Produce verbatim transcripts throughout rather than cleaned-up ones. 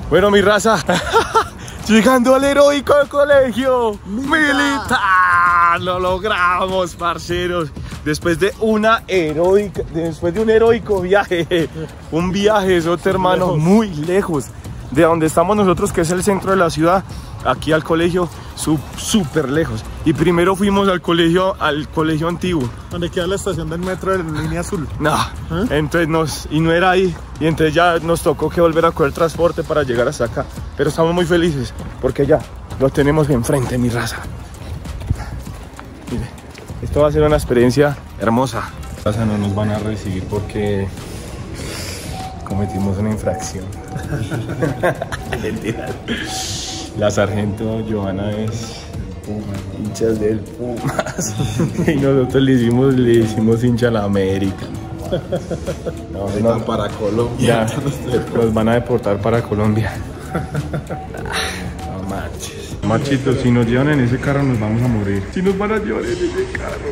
Bueno, mi raza, llegando al heroico colegio militar, lo logramos, parceros. Después de una heroica, después de un heroico viaje, un viaje, Sote, hermano, lejos. Muy lejos de donde estamos nosotros, que es el centro de la ciudad, aquí al colegio, súper lejos. Y primero fuimos al colegio, al colegio antiguo. Donde queda la estación del metro de la línea azul. No, ¿eh? Entonces nos, y no era ahí, y entonces ya nos tocó que volver a coger transporte para llegar hasta acá. Pero estamos muy felices, porque ya lo tenemos enfrente, mi raza. Mire, esto va a ser una experiencia hermosa. Raza, no nos van a recibir porque cometimos una infracción. Mentira. La sargento Johanna es Pumas, hinchas del Pumas. Y nosotros le hicimos, le hicimos hincha a la América. No, no, para Colombia. Ya, nos van a deportar para Colombia. No manches. Machito, si nos llevan en ese carro nos vamos a morir. Si nos van a llevar en ese carro,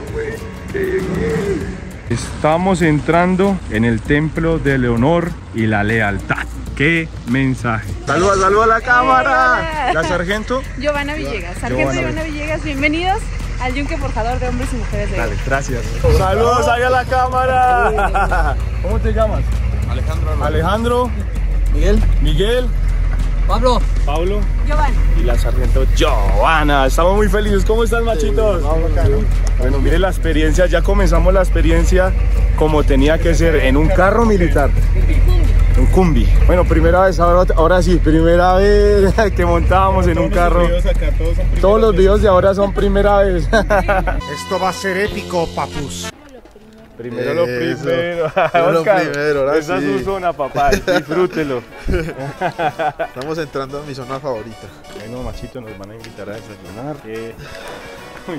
güey. Estamos entrando en el templo del honor y la lealtad. ¡Qué mensaje! ¡Saluda, saluda a la cámara! Hola. ¿La sargento? Giovanna Villegas. Sargento Giovanna Villegas, bienvenidos al Yunque Forjador de Hombres y Mujeres de Dale, gracias. ¡Saludos ahí a la cámara! ¿Cómo te llamas? Alejandro. Alejandro. Miguel. Miguel. Pablo. Pablo. Giovanna. Y la sargento Johanna. Estamos muy felices. ¿Cómo están, machitos? Sí, bueno, mire la experiencia. Ya comenzamos la experiencia como tenía que ser, en un carro militar. Un Cumbi. Bueno, primera vez, ahora, ahora sí, primera vez que montábamos en un carro. Acá, todos, todos los videos de ahora son primera vez. Esto va a ser épico, papus. Primero lo Eso. primero. Lo Oscar, primero, ahora esa sí. es su zona, papá. Disfrútelo. Estamos entrando a mi zona favorita. Bueno, machito, nos van a invitar a desayunar. Eh... Uy.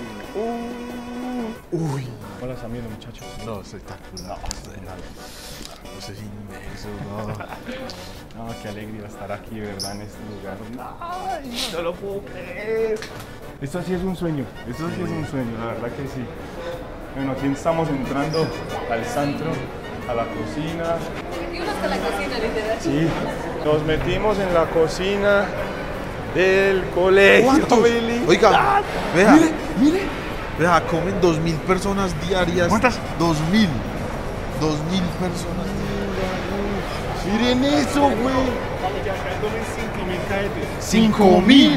Uh. Uy. Hola, Samir, muchachos. No, estoy tan... No, nada. Eso es inmenso, no. No, qué alegría estar aquí, ¿verdad? En este lugar. Ay, no lo puedo creer. Esto sí es un sueño. Esto sí es un sueño, la verdad que sí. Bueno, aquí estamos entrando al centro, a la cocina. Metimos hasta la cocina, literal. Sí, nos metimos en la cocina del colegio. ¿Cuántos? militar. Oiga, vea. Mire, mire. Vea, comen dos mil personas diarias. ¿Cuántas? Dos mil. Dos mil personas diarias. Miren eso, güey. Ya acá comen cinco mil cadetes. Cinco mil.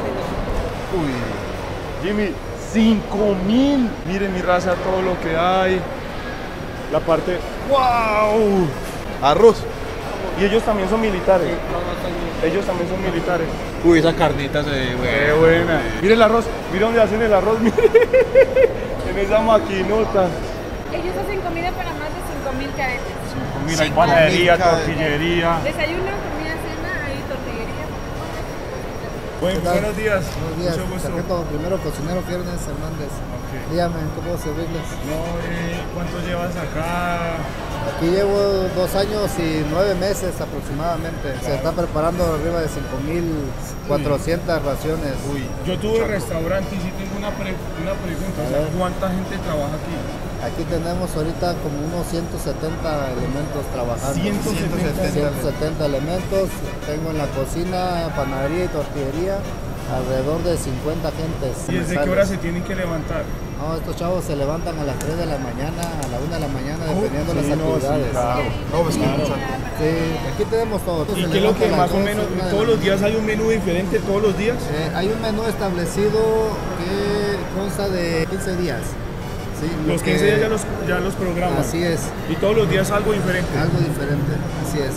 Uy, Jimmy, cinco mil. Miren mi raza, todo lo que hay. La parte... ¡Wow! Arroz. Y ellos también son militares. Ellos también son militares. Uy, esa carnita se ve ¡Qué buena! Mire el arroz. Mire dónde hacen el arroz. Mire. En esa maquinota. Ellos hacen comida para más de cinco mil cadetes. Mira, hay panadería, tortillería. Desayuno, comida, cena, ahí tortillería. Buen, buenos días. Buenos días, Mucho gusto. sargento primero cocinero Fiernes Hernández. Okay. Dígame, ¿cómo servirles? No, eh, ¿cuánto llevas acá? Aquí llevo dos años y nueve meses aproximadamente. Se está preparando arriba de cinco mil cuatrocientas raciones. Uy, yo tuve restaurante y sí tengo una, pre una pregunta. O sea, ¿cuánta gente trabaja aquí? Aquí tenemos ahorita como unos ciento setenta elementos trabajando. ciento setenta. ciento setenta elementos. Tengo en la cocina, panadería y tortillería alrededor de cincuenta gentes. ¿Y desde qué hora se tienen que levantar? No, estos chavos se levantan a las tres de la mañana, a la una de la mañana, dependiendo de Sí, las no, sí, actividades. claro. No, pues que mucho. Sí, aquí tenemos todo. ¿Y Se qué es lo que levantan a más las o doce, menos, una de todos la los días mañana. hay un menú diferente, todos los días? Eh, hay un menú establecido que consta de quince días. Sí, Los lo que- quince días ya los, ya los programan. Así es, Y todos los días algo diferente. algo diferente, así es.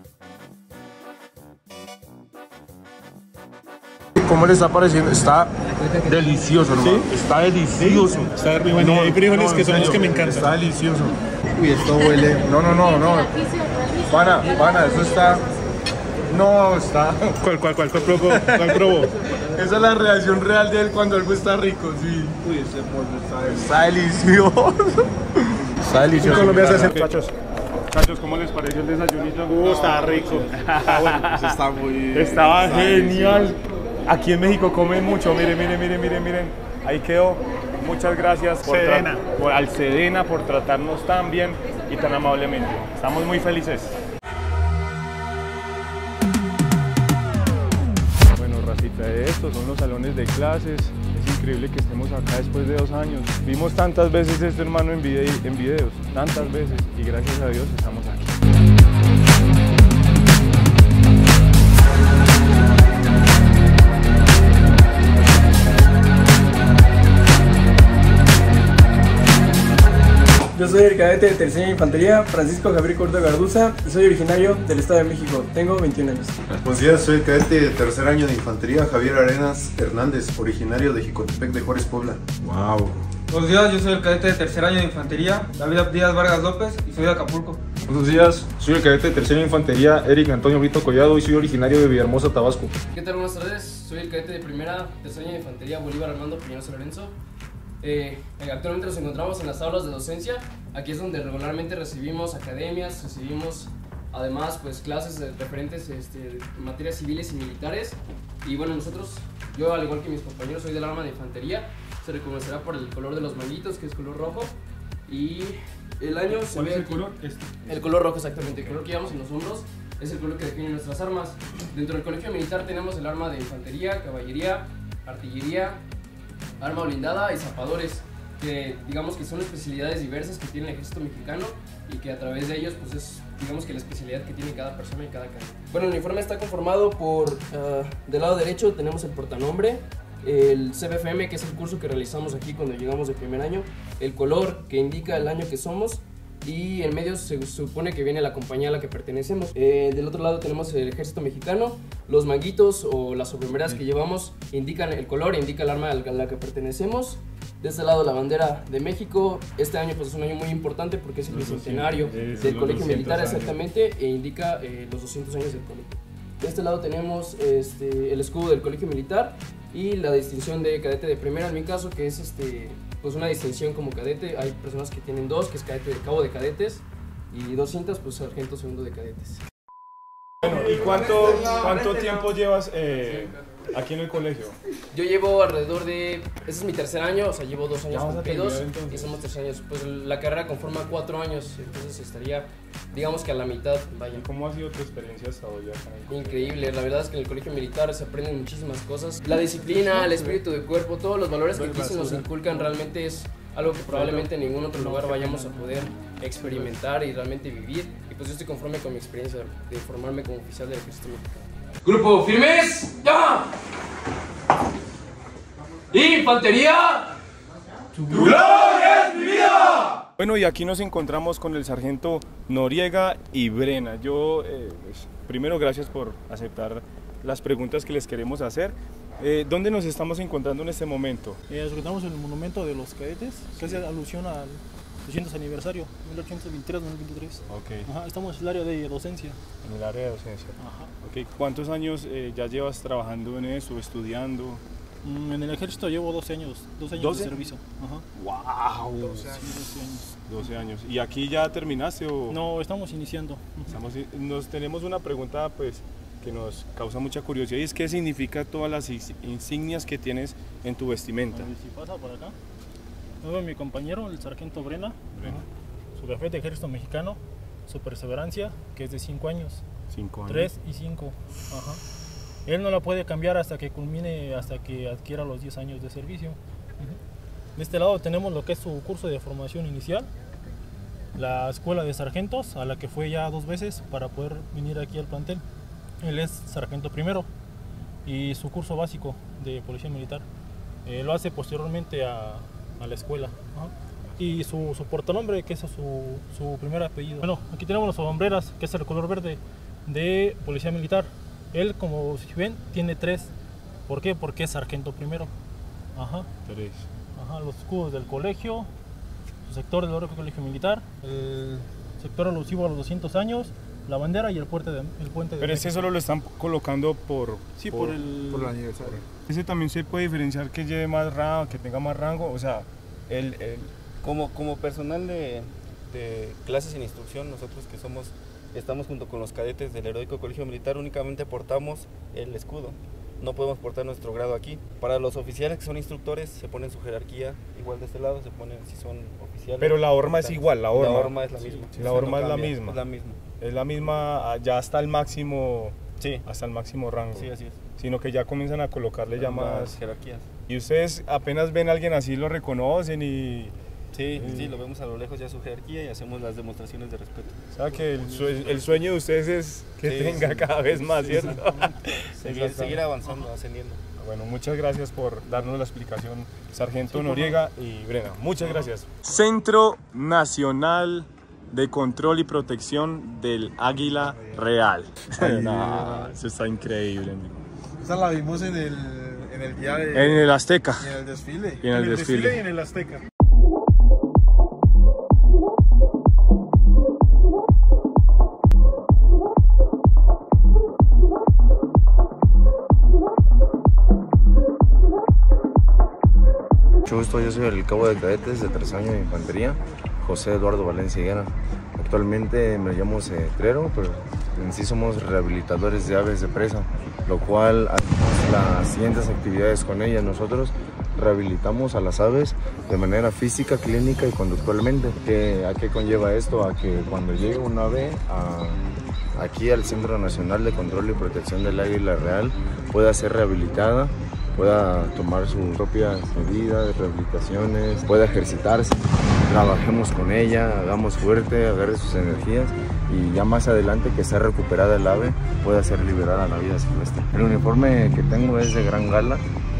¿Cómo le está pareciendo? Está delicioso, ¿no? ¿Sí? Está delicioso. Está muy bueno. Hay frijoles que son los que me encantan. Está delicioso. Uy, esto huele. No, no, no, no. Pana, pana, eso está... No, está... ¿Cuál, cuál, cuál, cuál probó? ¿Cuál probó? Esa es la reacción real de él cuando algo está rico, sí. Uy, ese pollo está, está delicioso. Está delicioso. Colombia se hace- Muchachos, muchachos, ¿cómo les pareció el desayunito? Uh, está rico. Está bueno, pues está muy... Estaba está genial. Aquí en México comen mucho. Miren, miren, miren, miren, miren. Ahí quedó. Muchas gracias por, Sedena. por al Sedena por tratarnos tan bien y tan amablemente. Estamos muy felices. lo son los salones de clases. Es increíble que estemos acá después de dos años. Vimos tantas veces este hermano en, vide en videos, tantas veces, y gracias a Dios estamos aquí. Yo soy el cadete de tercera infantería, Francisco Javier Corto Garduza, y soy originario del Estado de México. Tengo veintiún años. Buenos días, soy el cadete de tercer año de infantería, Javier Arenas Hernández, originario de Jicotepec de Juárez, Puebla. Wow. Buenos días, yo soy el cadete de tercer año de infantería, David Díaz Vargas López, y soy de Acapulco. Buenos días, soy el cadete de tercera año de infantería, Eric Antonio Brito Collado, y soy originario de Villahermosa, Tabasco. ¿Qué tal? Buenas tardes, soy el cadete de primera, tercer año de infantería, Bolívar Armando Piñero Lorenzo. Eh, actualmente nos encontramos en las aulas de docencia. Aquí es donde regularmente recibimos academias, recibimos además pues clases de referentes este, en materias civiles y militares. Y bueno, nosotros, yo al igual que mis compañeros, soy del arma de infantería. Se reconocerá por el color de los manguitos, que es color rojo. Y el año se ¿Cuál ve es el aquí, color? Este. El color rojo, exactamente. El color que llevamos en los hombros es el color que define nuestras armas. Dentro del colegio militar tenemos el arma de infantería, caballería, artillería, arma blindada y zapadores, que digamos que son especialidades diversas que tiene el ejército mexicano y que a través de ellos pues es digamos que la especialidad que tiene cada persona y cada cadete. Bueno, el uniforme está conformado por, uh, del lado derecho tenemos el portanombre, el C B F M, que es el curso que realizamos aquí cuando llegamos de primer año, el color que indica el año que somos, y en medio se supone que viene la compañía a la que pertenecemos. Eh, del otro lado tenemos el ejército mexicano. Los manguitos o las sombreras que llevamos indican el color, indica el arma a la que pertenecemos. De este lado la bandera de México. Este año pues es un año muy importante porque es el bicentenario del colegio militar, exactamente, e indica eh, los doscientos años del colegio. De este lado tenemos este, el escudo del colegio militar y la distinción de cadete de primera, en mi caso, que es este, pues una distinción como cadete. Hay personas que tienen dos, que es cadete de cabo de cadetes, y doscientos, pues sargento segundo de cadetes. Bueno, ¿y cuánto, cuánto tiempo llevas eh, aquí en el colegio? Yo llevo alrededor de, este es mi tercer año, o sea, llevo dos años cumplidos y somos tres años. Pues la carrera conforma cuatro años, entonces estaría, digamos que a la mitad, vaya. ¿Y cómo ha sido tu experiencia hasta hoy acá en el Increíble, la verdad es que en el colegio militar se aprenden muchísimas cosas. La disciplina, el espíritu de cuerpo, todos los valores que aquí se nos inculcan realmente es algo que probablemente en ningún otro lugar vayamos a poder experimentar y realmente vivir. Y pues yo estoy conforme con mi experiencia de formarme como oficial del ejército mexicano. Grupo firmes, ¡ya! Infantería, ¡tu gloria es mi vida! Bueno, y aquí nos encontramos con el sargento Noriega y Brena. Yo, eh, pues, primero, gracias por aceptar las preguntas que les queremos hacer. Eh, ¿Dónde nos estamos encontrando en este momento? Eh, nos encontramos en el monumento de los cadetes, que hace alusión al doscientos aniversario, mil ochocientos veintitrés mil veintitrés. Okay. Ajá, estamos en el área de docencia. En el área de docencia. Ajá. Okay. ¿Cuántos años eh, ya llevas trabajando en eso, estudiando? Mm, en el ejército llevo doce años, doce años ¿doce? De servicio. Ajá. ¡Wow! doce años. Sí, doce años. doce años. ¿Y aquí ya terminaste o...? No, estamos iniciando. Estamos, nos tenemos una pregunta pues que nos causa mucha curiosidad, y es ¿qué significa todas las insignias que tienes en tu vestimenta? Si pasa por acá, luego mi compañero, el sargento Brena, Brena. Su café de ejército mexicano, su perseverancia, que es de cinco años. cinco años. tres y cinco. Ajá. Él no la puede cambiar hasta que culmine, hasta que adquiera los diez años de servicio. Uh-huh. De este lado tenemos lo que es su curso de formación inicial, la escuela de sargentos, a la que fue ya dos veces para poder venir aquí al plantel. Él es sargento primero, y su curso básico de policía militar eh, lo hace posteriormente a, a la escuela. Ajá. Y su, su portanombre, que es su, su primer apellido. Bueno, aquí tenemos las sombreras, que es el color verde de policía militar. Él, como si ven, tiene tres. ¿Por qué? Porque es sargento primero. Ajá. Tres. Ajá, los escudos del colegio, su sector del colegio militar, el sector alusivo a los doscientos años, la bandera y el puente de, el puente de Pero ese solo lo están colocando por... Sí, por, por el... Por el aniversario. Ese también se puede diferenciar que lleve más rango, que tenga más rango, o sea, el... el... Como, como personal de, de clases en instrucción, nosotros que somos, estamos junto con los cadetes del Heroico Colegio Militar, únicamente portamos el escudo. No podemos portar nuestro grado aquí. Para los oficiales que son instructores, se ponen su jerarquía, igual de este lado, se ponen si son oficiales. Pero la horma es igual, la horma. La horma es la misma. Sí, la horma no es la misma. Es la misma. Es la misma, ya hasta el máximo, sí. hasta el máximo rango. Sí, así es. sino que ya comienzan a colocarle ya más jerarquías. Y ustedes apenas ven a alguien así, lo reconocen y... Sí, sí, lo vemos a lo lejos ya su jerarquía y hacemos las demostraciones de respeto. O sea que el, sue el sueño de ustedes es que sí, tenga sí, cada vez más, ¿cierto? seguir, seguir avanzando, ascendiendo. Bueno, muchas gracias por darnos la explicación, Sargento sí, Noriega y Brena. Muchas gracias. Centro Nacional de Control y Protección del Águila Real. No, eso está increíble. Esa la vimos en el, en el día de... En el Azteca. Y en el desfile. Y en el, en el desfile. desfile y en el Azteca. Mucho gusto, yo soy el cabo de cadetes de tercer año de infantería, José Eduardo Valencia Higuera. Actualmente me llamo cetrero, pero en sí somos rehabilitadores de aves de presa, lo cual hacemos las siguientes actividades con ellas. Nosotros rehabilitamos a las aves de manera física, clínica y conductualmente. ¿Qué, ¿A qué conlleva esto? A que cuando llegue un ave a, aquí al Centro Nacional de Control y Protección del Águila Real pueda ser rehabilitada, pueda tomar sus propias medidas, rehabilitaciones, pueda ejercitarse, trabajemos con ella, hagamos fuerte, agarre sus energías y ya más adelante que sea recuperada el ave pueda ser liberada a la vida silvestre. El uniforme que tengo es de gran gala.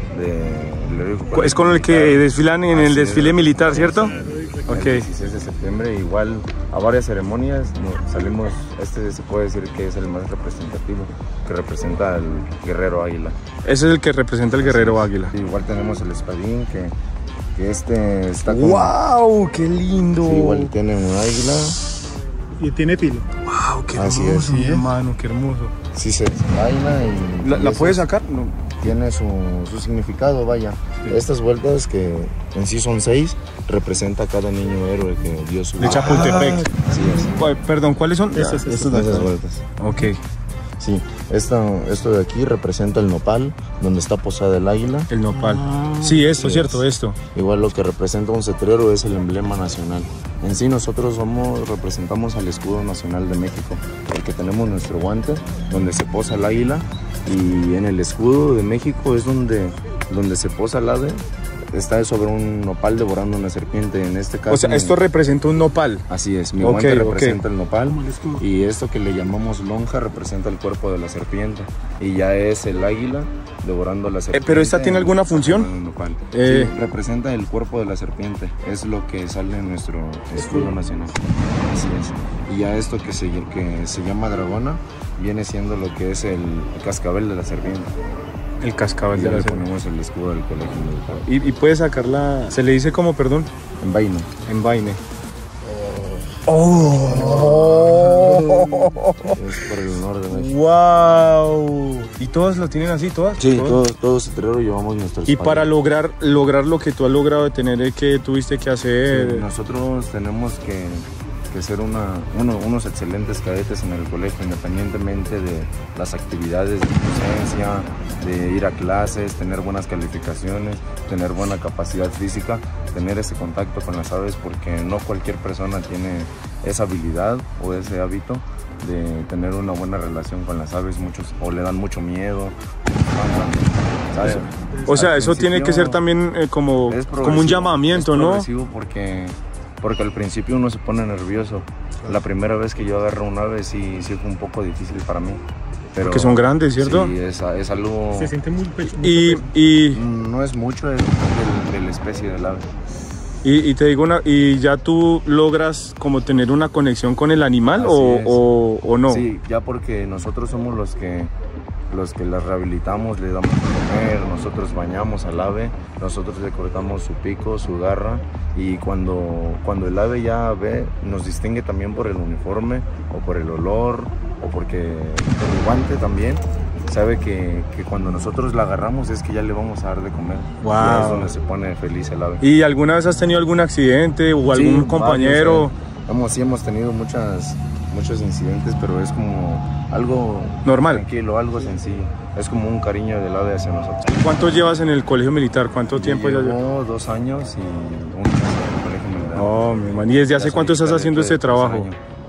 De, es con el que desfilan en el desfile militar, ¿cierto? El okay. dieciséis de septiembre, igual a varias ceremonias no, salimos, este se puede decir que es el más representativo, que representa al guerrero águila. Ese es el que representa al guerrero águila. Sí, igual tenemos el espadín, que, que este está con... ¡Wow! ¡Qué lindo! Sí, igual tiene un águila. Y tiene pilo. ¡Wow! ¡Qué Así hermoso, es, mi hermano! ¡Qué hermoso! Sí, se desenvaina y... ¿La, ¿la puedes sacar? No. Tiene su, su significado, vaya. Sí. Estas vueltas, que en sí son seis, representa a cada niño héroe que dio su vida. De Chapultepec. Ah, así es. Perdón, ¿cuáles son? Estas, estas, estas, estas vueltas. Ok. Sí, esto, esto de aquí representa el nopal, donde está posada el águila. El nopal. Sí, esto, sí, cierto, es. esto. Igual lo que representa un cetrero es el emblema nacional. En sí nosotros somos, representamos al escudo nacional de México, porque tenemos nuestro guante, donde se posa el águila, y en el escudo de México es donde, donde se posa el ave. Está sobre un nopal devorando una serpiente, en este caso. O sea, esto representa un nopal. Así es, mi guante okay, representa okay. el nopal, y esto que le llamamos lonja representa el cuerpo de la serpiente, y ya es el águila devorando la serpiente. Eh, ¿Pero esta tiene alguna función? El nopal. Eh... Sí, representa el cuerpo de la serpiente, es lo que sale en nuestro escudo nacional. Así es. Y ya esto que se, que se llama dragona, viene siendo lo que es el, el cascabel de la serpiente. El cascabel y ya de la le ponemos el escudo del colegio militar. ¿Y, y puede sacarla? ¿Se le dice como, perdón? Envaine. Envaine. Oh. Oh. Es por el honor de México. Wow. ¿Y todas lo tienen así, todas? Sí, todos, todos cetrero llevamos nuestros. Y para lograr, lograr lo que tú has logrado de tener, ¿qué tuviste que hacer? Sí, nosotros tenemos que... que ser una, uno, unos excelentes cadetes en el colegio, independientemente de las actividades de docencia, de ir a clases, tener buenas calificaciones, tener buena capacidad física, tener ese contacto con las aves, porque no cualquier persona tiene esa habilidad o ese hábito de tener una buena relación con las aves. Muchos o le dan mucho miedo, ¿sabes? O sea, eso tiene que ser también eh, como, como un llamamiento, ¿no? Es progresivo porque... porque al principio uno se pone nervioso. La primera vez que yo agarro un ave sí, sí fue un poco difícil para mí. Pero porque son grandes, ¿cierto? Sí, es, es algo... Se siente muy pecho. Y, y... No es mucho, es de, de la especie del ave. Y, y te digo, una, ¿y ya tú logras como tener una conexión con el animal o, o, o no? Sí, ya porque nosotros somos los que... los que las rehabilitamos, le damos de comer, nosotros bañamos al ave, nosotros le cortamos su pico, su garra, y cuando, cuando el ave ya ve, nos distingue también por el uniforme o por el olor o porque el guante también, sabe que, que cuando nosotros la agarramos es que ya le vamos a dar de comer. Wow. Y es donde se pone feliz el ave. ¿Y alguna vez has tenido algún accidente o algún sí, compañero? Varios, eh, hemos, sí hemos tenido muchas... muchos incidentes, pero es como algo normal, tranquilo, algo sencillo. Es como un cariño del ave hacia nosotros. ¿Cuánto llevas en el colegio militar? ¿Cuánto tiempo ya llevas? Llevo dos años y un mes en el colegio militar. Oh, mi hermano. ¿Y desde hace cuánto estás haciendo este trabajo?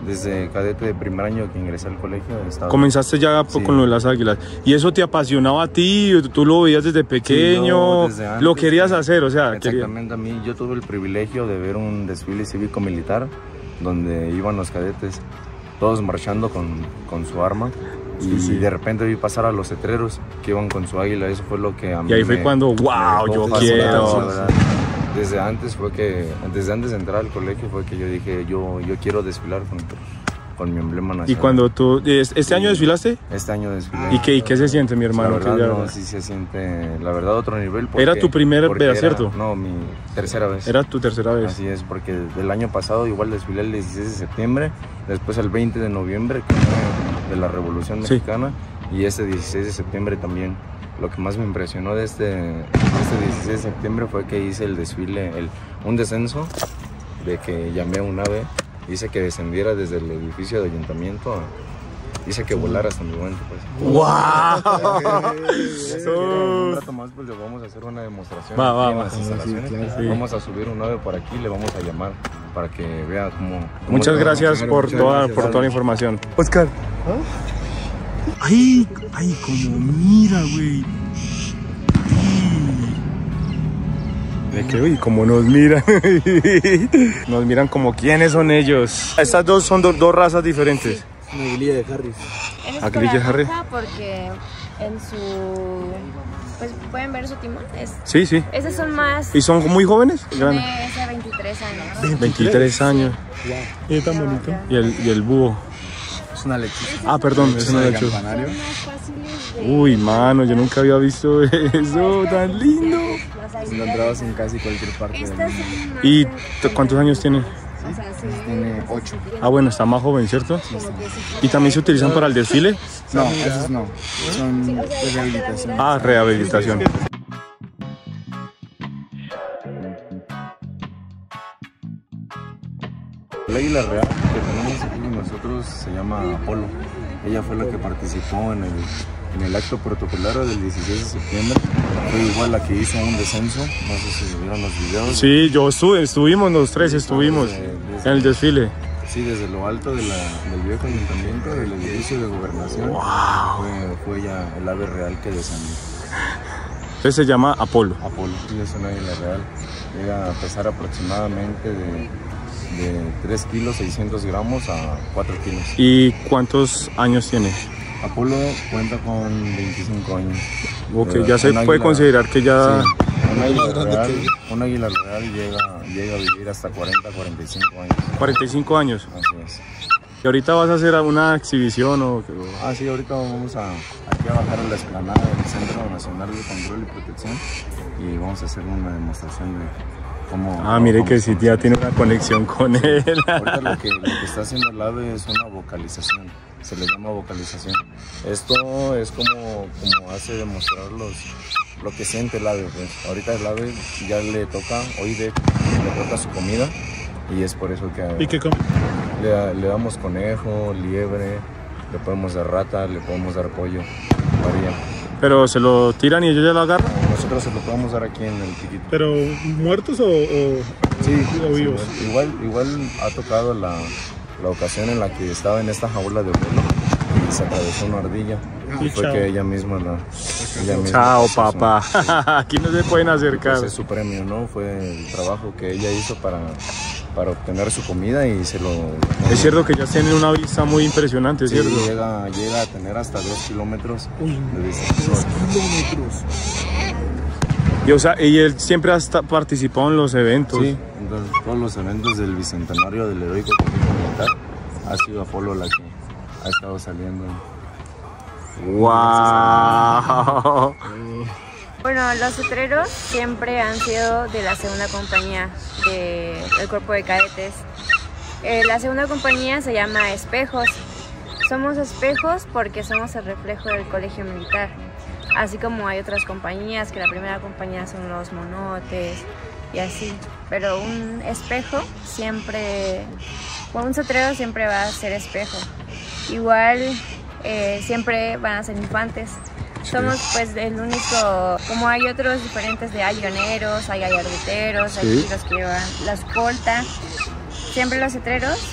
Desde cadete de primer año que ingresé al colegio. Estaba... Comenzaste ya sí. con lo de las águilas. ¿Y eso te apasionaba a ti? ¿Tú lo veías desde pequeño? Sí, desde antes, ¿lo querías sí. hacer? O sea, exactamente, quería... a mí yo tuve el privilegio de ver un desfile cívico-militar donde iban los cadetes, todos marchando con, con su arma. Y sí, sí. de repente vi pasar a los cetreros que iban con su águila. Eso fue lo que a mí Y ahí fue me, cuando, wow, yo quiero. Desde antes fue que, desde antes de entrar al colegio fue que yo dije, yo, yo quiero desfilar con, con mi emblema nacional. ¿Y cuando tú, este sí, año desfilaste? Este año desfilé. ¿Y qué, y qué se siente, mi hermano? La verdad, no, sí se siente, la verdad, otro nivel. Porque, ¿Era tu primera vez, cierto? No, mi tercera vez. ¿Era tu tercera vez? Así es, porque el año pasado igual desfilé el dieciséis de septiembre, después el veinte de noviembre, que fue de la Revolución Mexicana, sí. y este dieciséis de septiembre también. Lo que más me impresionó de este, de este dieciséis de septiembre fue que hice el desfile, el, un descenso, de que llamé a un ave, hice que descendiera desde el edificio de ayuntamiento, hice que volara hasta mi momento. Pues. ¡Wow! Un rato más pues le vamos a hacer una demostración va, va, en va, las instalaciones. Sí, claro. Vamos a subir un ave por aquí, le vamos a llamar para que vea cómo... cómo muchas gracias por, muchas toda, gracias por toda la información. Oscar. ¿Ah? Ay, ay, como mira, güey. De que, uy, como nos miran. Nos miran como quiénes son ellos. Estas dos son do, dos razas diferentes. Sí. Una grilla de Harris. ¿Grilla de Harris? Porque en su... Pues pueden ver su timón. Es, sí, sí. Esos son más... ¿Y son muy jóvenes? Tiene ese veintitrés años. veintitrés años. Sí. Y tan bonito. Y el, y el búho. Es una lechuza. Ah, perdón, es una lechuza. Uy, mano, yo nunca había visto eso, tan lindo. Los encontrabas en casi cualquier parte del mundo. ¿Y cuántos años tiene? ¿Sí? Tiene ocho. Ah, bueno, está más joven, ¿cierto? Sí, sí. ¿Y también se utilizan para el desfile? No, esos no. Son de rehabilitación. Ah, rehabilitación. La águila real que tenemos aquí con nosotros se llama Apolo. Ella fue la que participó en el, en el acto protocolario del dieciséis de septiembre. Fue igual la que hizo un descenso. No sé si vieron los videos. Sí, yo estuve, estuvimos los tres, estuvimos desde, desde, en el desfile. Sí, desde lo alto de la, del viejo ayuntamiento, del edificio de gobernación. Wow. Fue, fue ya el ave real que descendió. Entonces se llama Apolo. Apolo, sí, es una águila real. Llega a pesar aproximadamente de... de tres kilos seiscientos gramos a cuatro kilos. ¿Y cuántos años tiene? Apolo cuenta con veinticinco años. Ok, pero ya se puede águila, considerar que ya... Sí, un águila real, un águila real llega, llega a vivir hasta cuarenta, cuarenta y cinco años. cuarenta y cinco años. Así es. ¿Y ahorita vas a hacer una exhibición o...? Ah, sí, ahorita vamos a, aquí a bajar a la explanada del Centro Nacional de Control y Protección y vamos a hacer una demostración de... Como, ah, mire que sí, ya tiene una conexión con él. Ahorita lo que, lo que está haciendo el ave es una vocalización, se le llama vocalización. Esto es como, como hace demostrar los, lo que siente el ave. Pues. Ahorita el ave ya le toca, hoy de, le toca su comida y es por eso que ¿Y qué come? Le, le damos conejo, liebre, le podemos dar rata, le podemos dar pollo, varía. ¿Pero se lo tiran y ellos ya lo agarran? Nosotros se lo podemos dar aquí en el tiquito. ¿Pero muertos o, o, sí, o vivos? Sí, igual, igual ha tocado la, la ocasión en la que estaba en esta jaula de vuelo y se atravesó una ardilla. Y fue chao. que ella misma la... Ella misma chao, papá. Sí. Aquí no se pueden acercar. Ese es su premio, ¿no? Fue el trabajo que ella hizo para... para obtener su comida y se lo... Es cierto que ya tienen una vista muy impresionante, sí, ¿cierto? Llega, llega a tener hasta dos kilómetros Uy, de distancia. dos kilómetros. Y, o sea, y él siempre ha participado en los eventos. Sí, entonces, todos los eventos del bicentenario del heroico conflicto militar ha sido Apolo la que ha estado saliendo. ¡Wow! Bueno, los cetreros siempre han sido de la segunda compañía de, del cuerpo de cadetes. Eh, la segunda compañía se llama Espejos. Somos espejos porque somos el reflejo del colegio militar. Así como hay otras compañías, que la primera compañía son los monotes y así. Pero un espejo siempre, bueno, un cetrero siempre va a ser espejo. Igual eh, siempre van a ser infantes. Somos pues el único, como hay otros diferentes de avioneros, hay gallardeteros, hay sí. los que llevan la escolta. Siempre los cetreros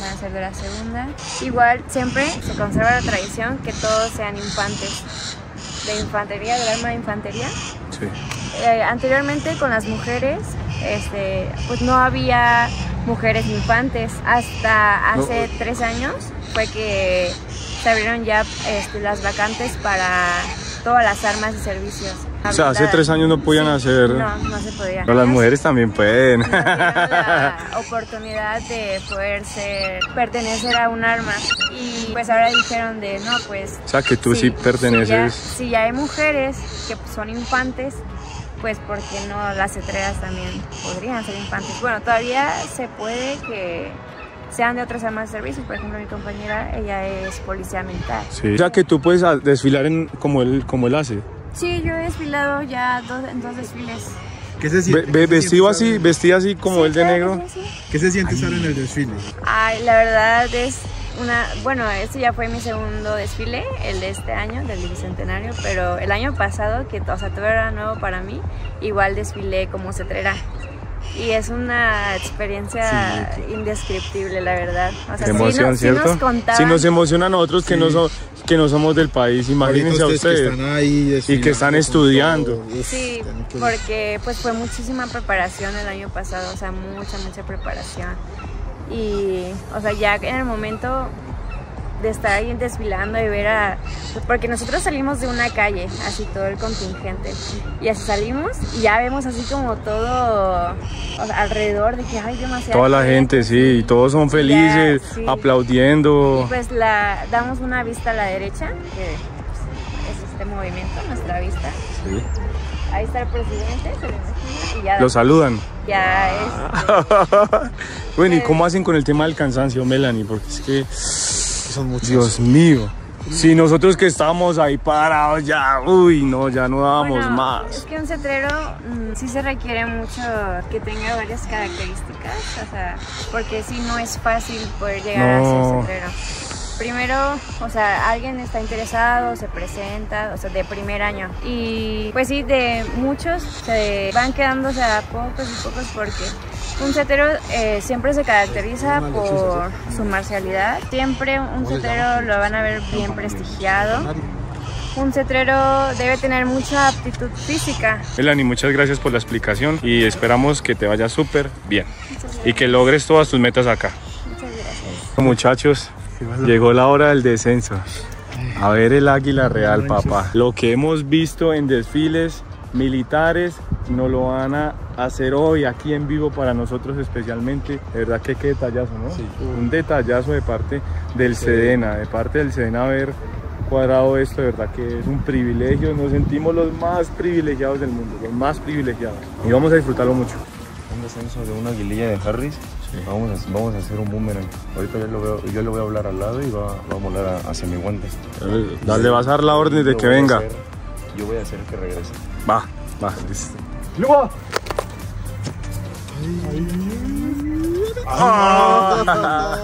van a ser de la segunda. Igual siempre se conserva la tradición que todos sean infantes de infantería, del arma de infantería. Sí. Eh, anteriormente con las mujeres, este, pues no había mujeres infantes. Hasta hace no. tres años fue que se abrieron ya este, las vacantes para todas las armas y servicios. O sea, hace tres años no podían sí, hacer... No, no se podía. Pero las mujeres también pueden. Nos dieron la oportunidad de poder ser, pertenecer a un arma. Y pues ahora dijeron de, no, pues... O sea, que tú sí, sí perteneces. Si ya, si ya hay mujeres que son infantes, pues ¿por qué no las cetreras también podrían ser infantes? Bueno, todavía se puede que sean de otras armas de servicio. Por ejemplo, mi compañera, ella es policía militar. Sí. O sea, que tú puedes desfilar en, como, él, como él hace. Sí, yo he desfilado ya dos, en dos desfiles. ¿Qué se siente? Ve, ¿qué vestido se siente así, vestida así como sí, él de claro, negro. Sí, sí. ¿Qué se siente estar en el desfile? Ay, la verdad es una... Bueno, este ya fue mi segundo desfile, el de este año, del bicentenario, pero el año pasado, que o sea, todo era nuevo para mí, igual desfilé como cetrera. Y es una experiencia sí, indescriptible, la verdad. O sea, emoción, si, no, ¿cierto? Si nos contaban... Si nos emociona a nosotros que, sí. no, so, que no somos del país, imagínense a ustedes. Que están ahí y que están estudiando. Sí, porque pues fue muchísima preparación el año pasado, o sea, mucha, mucha preparación. Y, o sea, ya en el momento de estar ahí desfilando y ver a... Porque nosotros salimos de una calle, así todo el contingente, y así salimos y ya vemos así como todo o sea, alrededor de que hay demasiada Toda la gente, gente sí, y todos son felices, ya, sí. aplaudiendo. Y pues la, damos una vista a la derecha, que pues, es este movimiento, nuestra vista. Sí. Ahí está el presidente, se le imagina, y ya... ¿Lo saludan? Ya es... Bueno, ¿y cómo hacen con el tema del cansancio, Melanie? Porque es que... Son muchos. Dios mío. Si nosotros que estábamos ahí parados ya, uy, no, ya no dábamos bueno, más. Es que un cetrero mmm, sí se requiere mucho que tenga varias características, o sea, porque sí no es fácil poder llegar no. a ser cetrero. Primero, o sea, alguien está interesado, se presenta, o sea, de primer año. Y pues sí, de muchos se van quedándose a pocos y pocos porque un cetrero eh, siempre se caracteriza por su marcialidad. Siempre un cetrero lo van a ver bien prestigiado. Un cetrero debe tener mucha aptitud física. Melanie, muchas gracias por la explicación y esperamos que te vaya súper bien y que logres todas tus metas acá. Muchas gracias. Muchachos, llegó la hora del descenso. A ver el águila real, papá. Lo que hemos visto en desfiles militares no lo van a hacer hoy aquí en vivo para nosotros especialmente. De verdad que qué detallazo, ¿no? Sí. Un detallazo de parte del sí. SEDENA, de parte del SEDENA haber cuadrado esto. De verdad que es un privilegio, nos sentimos los más privilegiados del mundo, los más privilegiados, y vamos a disfrutarlo mucho. Un descenso de una aguililla de Harris. Sí. Vamos, a, vamos a hacer un boomerang. Ahorita yo, lo veo, yo le voy a hablar al lado y va, va a volar hacia mi guante. Dale, vas a dar la orden de que venga. Hacer, yo voy a hacer que regrese. Va, va, listo. ¡Luba! ¡Ah!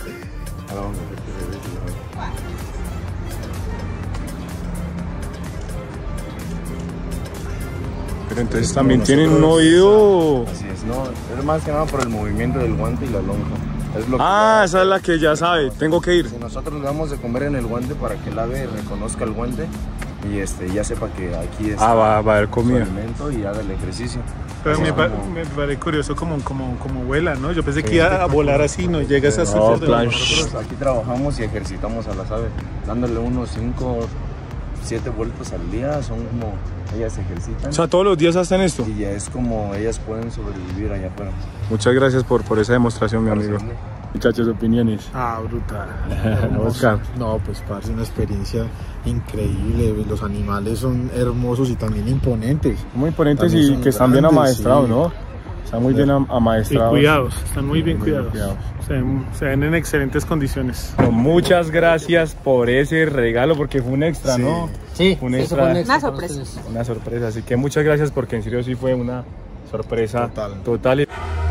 Pero entonces también tienen un oído. Así es, no, es más que nada por el movimiento del guante y la lonja. Es lo que ah, esa es la que ya sabe, tengo que ir. Si nosotros le damos de comer en el guante para que el ave reconozca el guante y este, ya sepa que aquí está ah, va, va a haber comida y haga el ejercicio. Pero me, pa como... me parece curioso como, como, como vuela, ¿no? Yo pensé que iba a volar así, no llegas a no, plan. Nosotros aquí trabajamos y ejercitamos a las aves, dándole unos cinco, siete vueltas al día, son como, ellas se ejercitan. O sea, todos los días hacen esto. Y ya es como ellas pueden sobrevivir allá afuera. Muchas gracias por, por esa demostración, mi amigo. Muchachos, opiniones. Ah, brutal. Oscar. No, pues parce, una experiencia increíble. Los animales son hermosos y también imponentes. Muy imponentes y que están grandes, bien amaestrados, sí. ¿no? Están muy bien amaestrados. Y cuidados, están muy bien muy cuidados. cuidados. Se, ven, se ven en excelentes condiciones. Bueno, muchas gracias por ese regalo, porque fue un extra, sí. ¿no? Sí, un extra, un extra, una sorpresa. Una sorpresa, así que muchas gracias porque en serio sí fue una sorpresa total. total.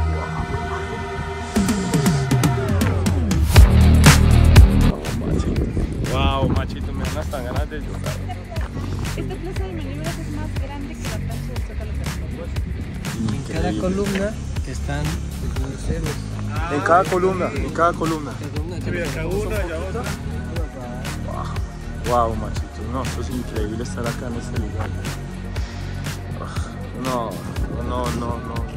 Wow, machito, me dan hasta ganas de llorar. Esta plaza de maniobras es más grande que la plancha del Zócalo. En cada columna están los héroes. En cada columna, en cada columna. Wow, wow, machitos, no, esto es increíble estar acá en este lugar. No, no, no, no.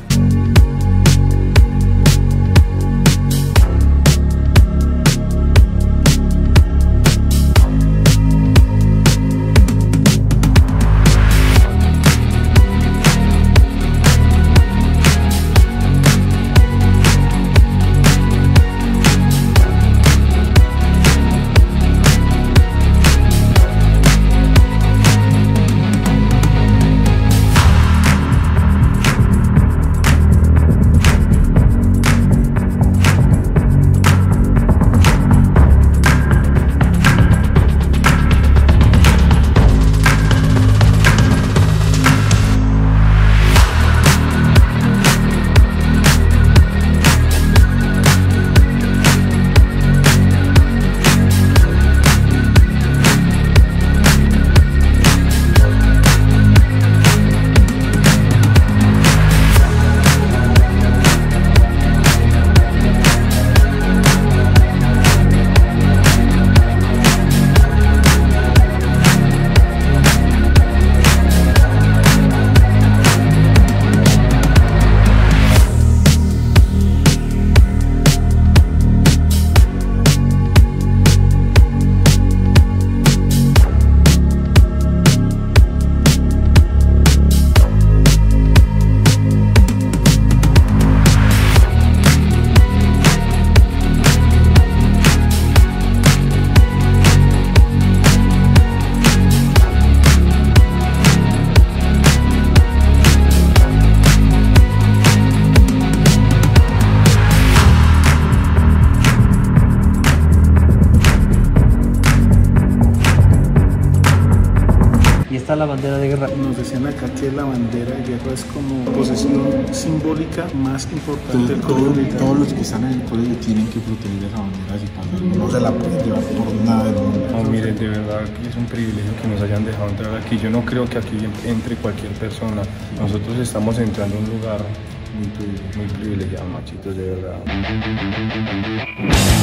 está la bandera de guerra. Nos decían acá que la bandera de guerra es como posesión simbólica más importante del colegio militar. Todos los que están en el colegio tienen que proteger esa bandera si pasan. No se la pueden llevar por nada del mundo. No, mire, de verdad que es un privilegio que nos hayan dejado entrar aquí. Yo no creo que aquí entre cualquier persona. Nosotros estamos entrando a un lugar muy privilegiado, muy privilegiado, machitos, de verdad.